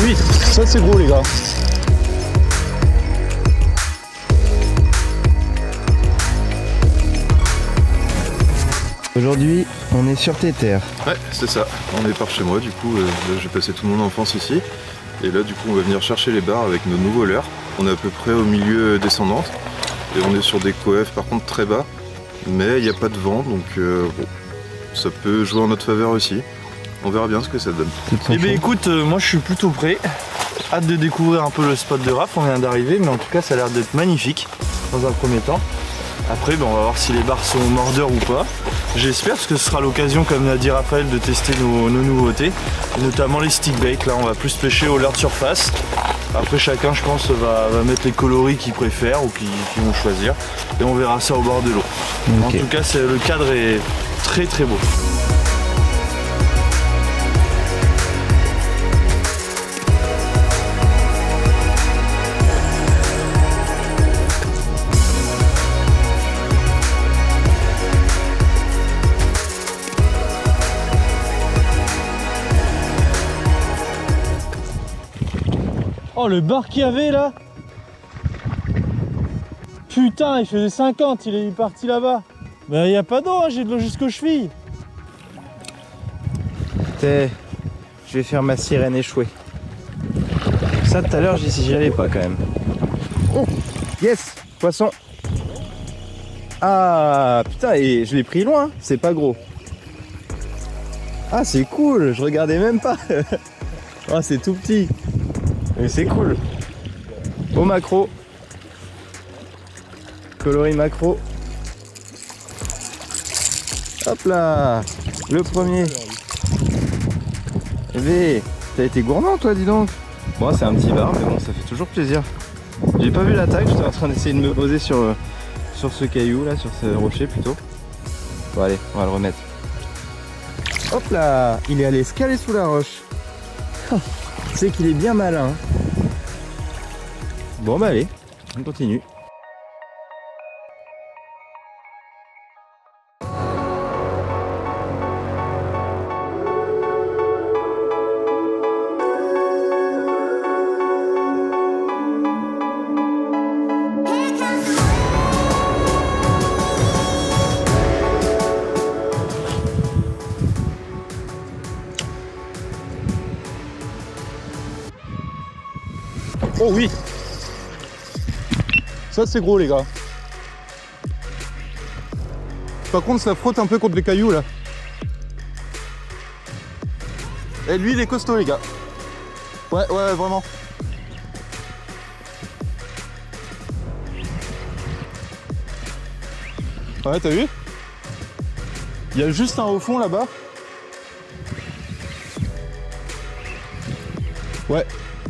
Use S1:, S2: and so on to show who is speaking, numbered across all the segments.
S1: oui, ça c'est gros les gars.
S2: Aujourd'hui, on est sur tes terres.
S3: Ouais, c'est ça. On est par chez moi, du coup, j'ai passé toute mon enfance ici. Et là, du coup, on va venir chercher les bars avec nos nouveaux leurres. On est à peu près au milieu descendante. Et on est sur des coefs, par contre, très bas. Mais il n'y a pas de vent, donc bon, ça peut jouer en notre faveur aussi. On verra bien ce que ça donne.
S4: Eh bien écoute, moi je suis plutôt prêt. Hâte de découvrir un peu le spot de Raph, on vient d'arriver, mais en tout cas ça a l'air d'être magnifique dans un premier temps. Après on va voir si les bars sont mordeurs ou pas. J'espère, parce que ce sera l'occasion, comme l'a dit Raphaël, de tester nos nouveautés, notamment les stick bait. Là on va plus pêcher au leurre de surface. Après chacun je pense va mettre les coloris qu'il préfère ou qu'ils vont choisir. Et on verra ça au bord de l'eau. Okay. En tout cas le cadre est très très beau.
S1: Oh le bar qu'il y avait là. Putain, il faisait 50, il est parti là-bas. Bah il n'y a pas d'eau, hein, j'ai de l'eau jusqu'aux chevilles.
S2: Je vais faire ma sirène échouée. Ça tout à l'heure j'y allais pas quand même. Oh yes, poisson. Ah putain, et je l'ai pris loin, c'est pas gros. Ah c'est cool, je regardais même pas. Oh c'est tout petit. Mais c'est cool. Au macro. Coloris macro. Hop là. Le premier. V. T'as été gourmand toi dis donc. Bon c'est un petit bar mais bon ça fait toujours plaisir. J'ai pas vu l'attaque, j'étais en train d'essayer de me poser sur ce caillou là, sur ce rocher plutôt. Bon allez, on va le remettre. Hop là. Il est allé se caler sous la roche. C'est qu'il est bien malin. Bon bah allez, on continue.
S1: Oh oui. Ça c'est gros les gars. Par contre ça frotte un peu contre les cailloux là. Et lui il est costaud les gars. Ouais vraiment. Ouais t'as vu? Il y a juste un au fond là-bas. Ouais.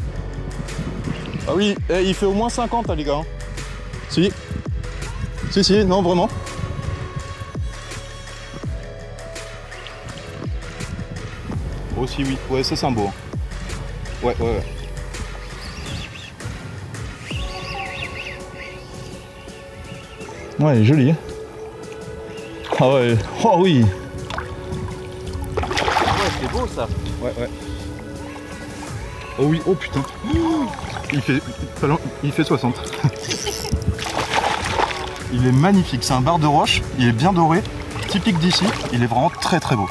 S1: Ah oui, il fait au moins 50 là les gars. Si. Si, non vraiment. Aussi oui, ouais ça c'est un beau. Ouais. Ouais, il est joli. Ah ouais, oh oui.
S2: Ouais, c'est beau ça.
S1: Ouais. Oh oui, oh putain. Il fait 60. Il est magnifique, c'est un bar de roche, il est bien doré, typique d'ici, il est vraiment très beau.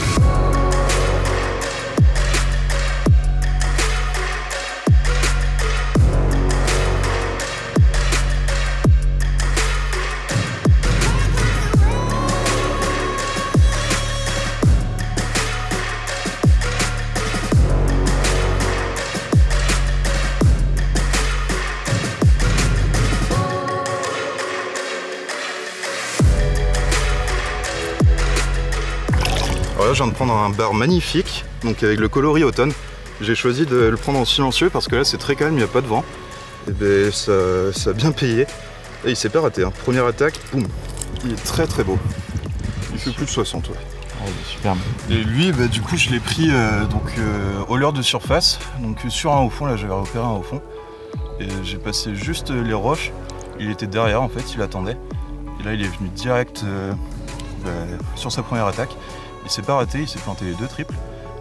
S1: Alors là, je viens de prendre un bar magnifique, donc avec le coloris automne. J'ai choisi de le prendre en silencieux parce que là c'est très calme, il n'y a pas de vent. Et ben ça a bien payé. Et il s'est pas raté, hein. Première attaque, boum. Il est très beau. Il fait plus de 60, ouais.
S2: Oh, il est superbe.
S1: Et lui, bah, du coup je l'ai pris au leurre de surface, donc sur un au fond, là j'avais repéré un au fond. Et j'ai passé juste les roches, il était derrière en fait, il attendait. Et là il est venu direct sur sa première attaque. Il s'est pas raté, il s'est planté les deux triples.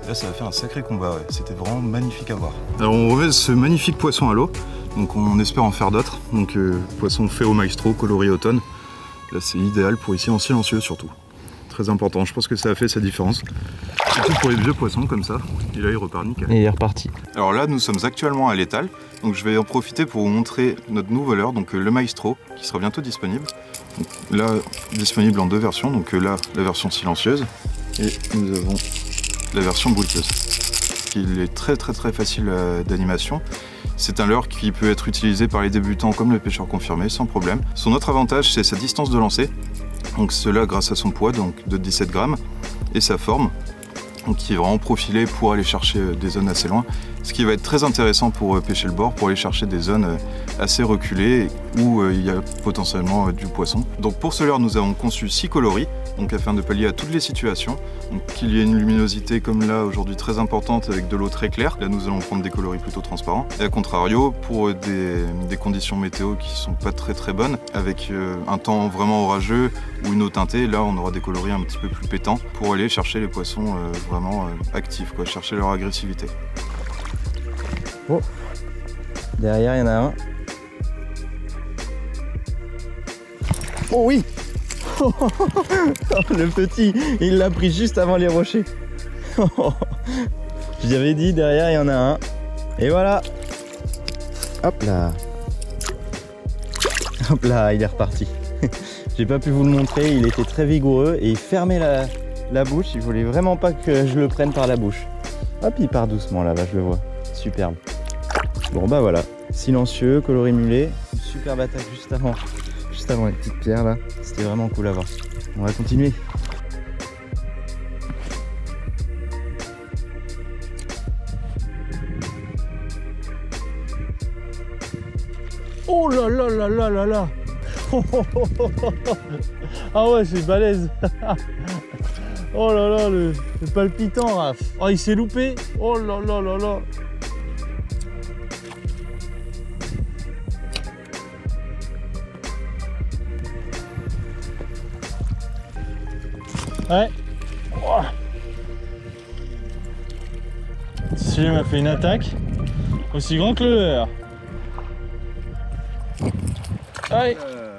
S1: Là, ça va faire un sacré combat, ouais. C'était vraiment magnifique à voir. Alors, on remet ce magnifique poisson à l'eau. Donc, on espère en faire d'autres. Donc, poisson fait au maestro, coloris automne. Là, c'est idéal pour ici en silencieux, surtout. Très important. Je pense que ça a fait sa différence. Surtout pour les vieux poissons comme ça. Et là, il repart nickel.
S2: Et il est reparti.
S1: Alors là, nous sommes actuellement à l'étal. Donc, je vais en profiter pour vous montrer notre nouveau leurre, donc le maestro, qui sera bientôt disponible. Donc, là, disponible en deux versions. Donc là, la version silencieuse. Et nous avons la version bruiteuse. Il est très facile d'animation. C'est un leurre qui peut être utilisé par les débutants comme les pêcheurs confirmés sans problème. Son autre avantage, c'est sa distance de lancer. Donc cela grâce à son poids donc de 17 grammes et sa forme donc qui est vraiment profilée pour aller chercher des zones assez loin. Ce qui va être très intéressant pour pêcher le bord, pour aller chercher des zones assez reculées où il y a potentiellement du poisson. Donc pour ce leurre, nous avons conçu 6 coloris, donc afin de pallier à toutes les situations. Donc qu'il y ait une luminosité comme là aujourd'hui très importante avec de l'eau très claire. Là nous allons prendre des coloris plutôt transparents. Et à contrario, pour des conditions météo qui sont pas très bonnes, avec un temps vraiment orageux ou une eau teintée, là on aura des coloris un petit peu plus pétants pour aller chercher les poissons vraiment actifs, quoi, chercher leur agressivité.
S2: Oh, derrière il y en a un. Oh oui. Le petit, il l'a pris juste avant les rochers. Je vous avais dit, derrière il y en a un. Et voilà. Hop là. Hop là, il est reparti. J'ai pas pu vous le montrer, il était très vigoureux et il fermait la bouche. Il voulait vraiment pas que je le prenne par la bouche. Hop, il part doucement là-bas, je le vois. Superbe. Bon bah voilà, silencieux, coloris mulet. Une superbe attaque juste avant les petites pierres là. C'était vraiment cool à voir. On va continuer.
S4: Oh là là là là là là. Ah ouais, c'est balèze. Oh là là, le palpitant, Raph. Oh, il s'est loupé. Oh là là là là. Ouais. Oh. Celui-là m'a fait une attaque aussi grand que le leur. Allez.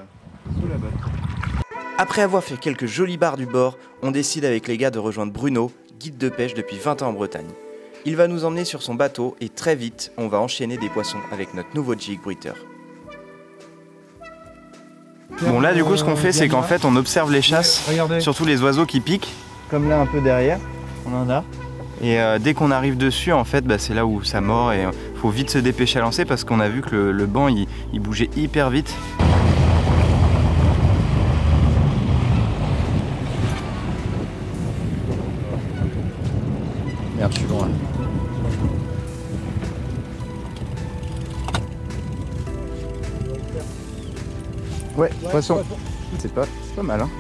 S2: Après avoir fait quelques jolies barres du bord, on décide avec les gars de rejoindre Bruno, guide de pêche depuis 20 ans en Bretagne. Il va nous emmener sur son bateau et très vite, on va enchaîner des poissons avec notre nouveau jig bruiteur. Bon là du coup ce qu'on fait c'est qu'en fait on observe les chasses, surtout les oiseaux qui piquent, comme là un peu derrière, on en a. Et dès qu'on arrive dessus en fait c'est là où ça mord et faut vite se dépêcher à lancer parce qu'on a vu que le banc il bougeait hyper vite. Merde, je suis loin là. Ouais, poisson. C'est pas mal hein.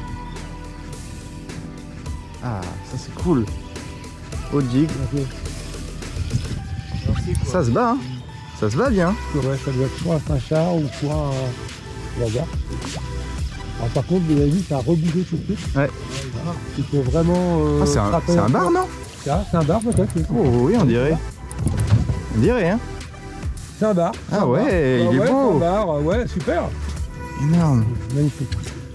S2: Ah, ça c'est cool. Au jig. Ça se bat hein. Ça se bat bien.
S5: Ouais, ça doit être soit un sacha ou soit un lagar. Alors par contre, vous avez vu, ça a rebougé tout de suite.
S2: Ouais.
S5: Il faut vraiment...
S2: Ah, c'est un bar non?
S5: C'est un bar peut-être.
S2: Oh oui, on dirait. On dirait hein.
S5: C'est un bar.
S2: Ah ouais, il est beau.
S5: C'est un bar, ouais, super.
S2: Énorme.
S5: Magnifique.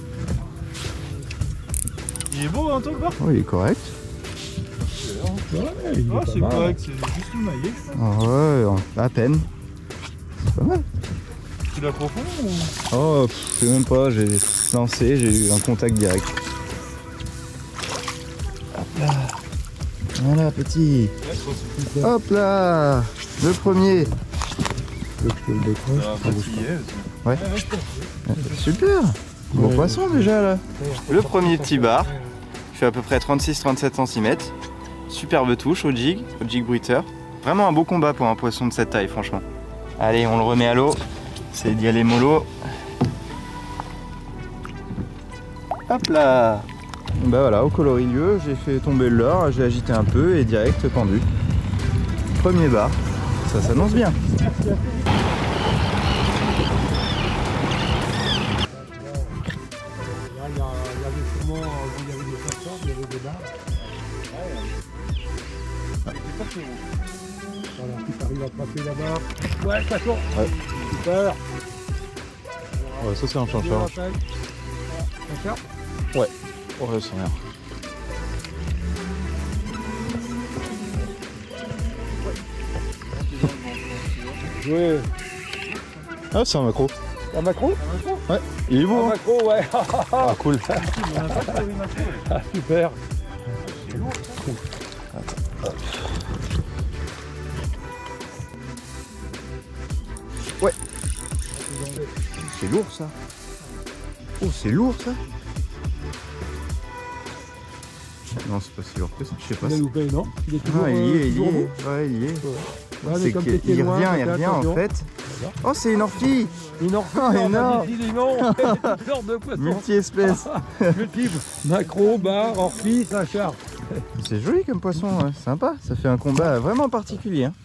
S4: Il est beau hein toi le bar?
S2: Oh, il est correct.
S5: Ouais, il est
S4: Ah
S5: pas
S4: c'est
S5: mal.
S4: correct, c'est juste une maillée.
S2: Ah ouais, à peine. C'est pas mal.
S4: Tu l'as profond ou...
S2: Oh, je sais même pas, j'ai lancé, j'ai eu un contact direct. Hop là. Voilà, petit. Hop là. Le premier. Ouais. Super. Bon poisson déjà là. Le premier petit bar. Il fait à peu près 36-37 cm. Superbe touche au jig bruiteur. Vraiment un beau combat pour un poisson de cette taille franchement. Allez, on le remet à l'eau. C'est d'y aller mollo. Hop là. Bah voilà, au coloris lieu, j'ai fait tomber le leurre, j'ai agité un peu et direct pendu. Premier bar, ça s'annonce bien.
S5: Là, il y avait sûrement, il y avait des plateformes, il y avait des bars. Voilà, si t'arrives à attraper la barre. Ouais, ça sort.
S2: Ouais.
S5: Super.
S2: Ouais, ça c'est un
S5: Bien
S2: chancheur.
S5: rappel. Chancheur.
S2: Ouais, c'est rien.
S5: Ouais.
S2: Ah, c'est un macro.
S5: Un macro?
S2: Ouais, il est beau.
S5: Un
S2: Hein.
S5: macro, ouais.
S2: Ah, cool.
S5: Ah, super.
S2: Ouais. C'est lourd ça. Oh, c'est lourd ça. Non, c'est pas si lourd que ça. Je sais pas.
S5: Il a loupé, non? Il est toujours,
S2: Ah, il y est,
S5: toujours beau.
S2: Ouais, il y est.
S5: Ouais, mais
S2: C'est
S5: comme
S2: qu'il
S5: t'étais loin,
S2: revient en
S5: attention.
S2: fait. Oh, c'est une orphie.
S5: Une orphie,
S2: Oh, énorme.
S5: Une sorte de poisson.
S2: Multi-espèce.
S5: Multiple. Macro, bar, orphie, Saint-Charles.
S2: C'est joli comme poisson, ouais. Sympa. Ça fait un combat vraiment particulier. Hein.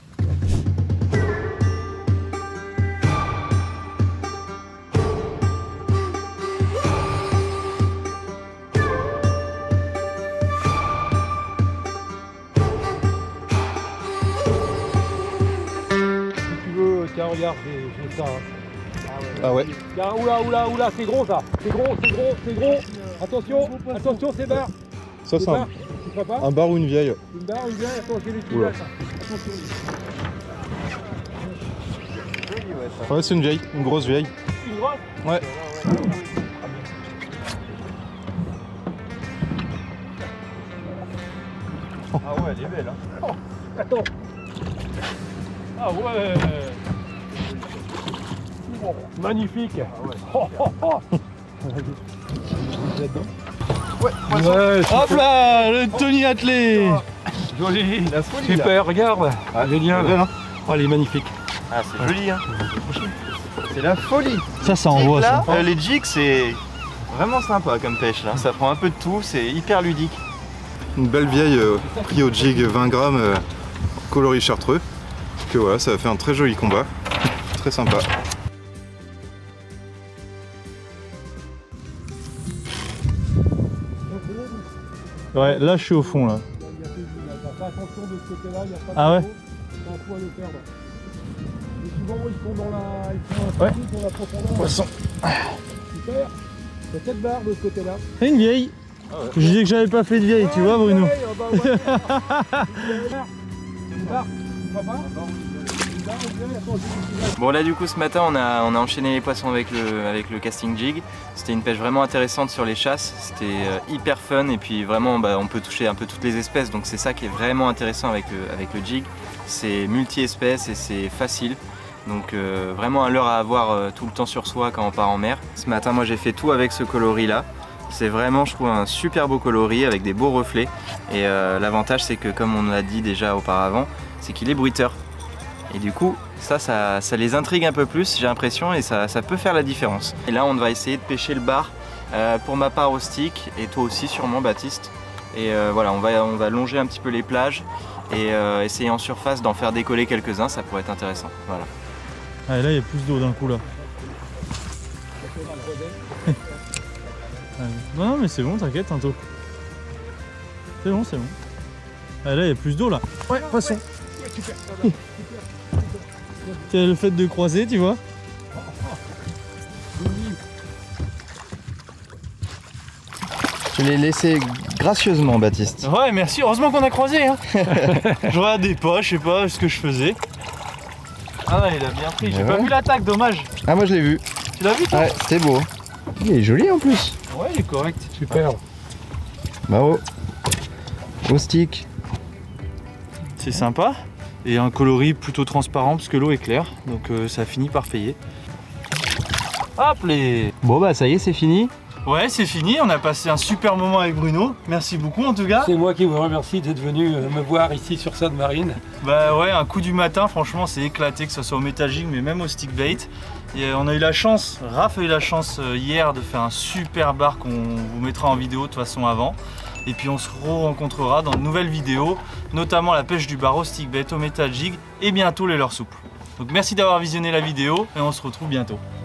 S5: Si tu veux, tiens, regarde, j'ai ça.
S2: Ah ouais.
S5: Tiens, oula, c'est gros ça. C'est gros. Attention, c'est barre.
S2: Ça, c'est
S5: barre. Tu crois pas?
S2: un bar ou une vieille.
S5: Une barre, une vieille, attends, j'ai les
S2: Oula.
S5: tuyaux, ça. Attention.
S2: Ouais, c'est une vieille, une grosse vieille.
S5: Une grosse?
S2: Ouais.
S4: Ah ouais, elle est belle. Hein.
S5: Attends. Ah ouais. Oh, magnifique. Ah ouais. Ouais,
S4: Hop là, le Tony Attelé.
S5: joli.
S2: La folie,
S5: Super, regarde. Génial.
S2: belle, hein.
S5: Oh, elle est magnifique.
S1: Ah, c'est joli, hein.
S2: C'est la folie.
S4: Ça envoie
S1: Là,
S4: ça.
S1: les jigs, c'est vraiment sympa comme pêche, là. Ça prend un peu de tout, c'est hyper ludique. Une belle vieille pris au jig 20 grammes coloris chartreux. Que voilà, ça a fait un très joli combat. Très sympa.
S4: Ouais, là je suis au fond là.
S5: Fais attention de ce côté-là, il n'y a pas de
S4: Ah ouais.
S5: trop, t'as un coup à le perdre. Et souvent, ils sont dans la, dans la profondeur.
S2: Poisson.
S5: Super. Il y a 4 barres de ce côté-là.
S4: C'est une vieille. Je disais que j'avais pas fait de vieille, tu vois Bruno.
S5: Ouais, bah ouais. Une barre, tu crois pas? Une barre, une vieille, attends, j'ai
S6: Bon là du coup ce matin on a enchaîné les poissons avec le casting jig. C'était une pêche vraiment intéressante sur les chasses, c'était hyper fun et puis vraiment on peut toucher un peu toutes les espèces, donc c'est ça qui est vraiment intéressant avec le jig. C'est multi-espèces et c'est facile, donc vraiment un leurre à avoir tout le temps sur soi quand on part en mer. Ce matin moi j'ai fait tout avec ce coloris là. C'est vraiment, je trouve, un super beau coloris avec des beaux reflets. Et l'avantage, c'est que, comme on l'a dit déjà auparavant, c'est qu'il est bruiteur. Et du coup, ça les intrigue un peu plus, j'ai l'impression, et ça peut faire la différence. Et là, on va essayer de pêcher le bar, pour ma part au stick, et toi aussi sûrement, Baptiste. Et voilà, on va longer un petit peu les plages, et essayer en surface d'en faire décoller quelques-uns, ça pourrait être intéressant. Voilà.
S4: Ah, et là il y a plus d'eau d'un coup là. Non mais c'est bon, t'inquiète Tinto. C'est bon, c'est bon. Ah, là il y a plus d'eau là. Ouais, poisson. C'est le fait de croiser, tu vois.
S2: Je l'ai laissé gracieusement, Baptiste.
S4: Ouais, merci, heureusement qu'on a croisé. Hein. Je regardais pas, je sais pas ce que je faisais. Ah il a bien pris, j'ai pas vu l'attaque, dommage.
S2: Ah, moi je l'ai vu.
S4: Tu l'as vu toi?
S2: Ouais, c'était beau. Il est joli en plus.
S4: Ouais, il est correct.
S5: Super.
S2: Bravo. Au stick.
S4: C'est sympa. Et un coloris plutôt transparent parce que l'eau est claire, donc ça finit par payer. Hop les.
S6: Bon bah ça y est, c'est fini.
S4: Ouais, c'est fini, on a passé un super moment avec Bruno. Merci beaucoup en tout cas.
S5: C'est moi qui vous remercie d'être venu me voir ici sur Sainte-Marine.
S4: Bah ouais, un coup du matin, franchement c'est éclaté, que ce soit au métagic mais même au stick bait. Et on a eu la chance, Raph a eu la chance hier de faire un super bar qu'on vous mettra en vidéo de toute façon avant. Et puis on se rencontrera dans de nouvelles vidéos, notamment la pêche du bar au stick bait, au métagic et bientôt les leurres souples. Donc merci d'avoir visionné la vidéo et on se retrouve bientôt.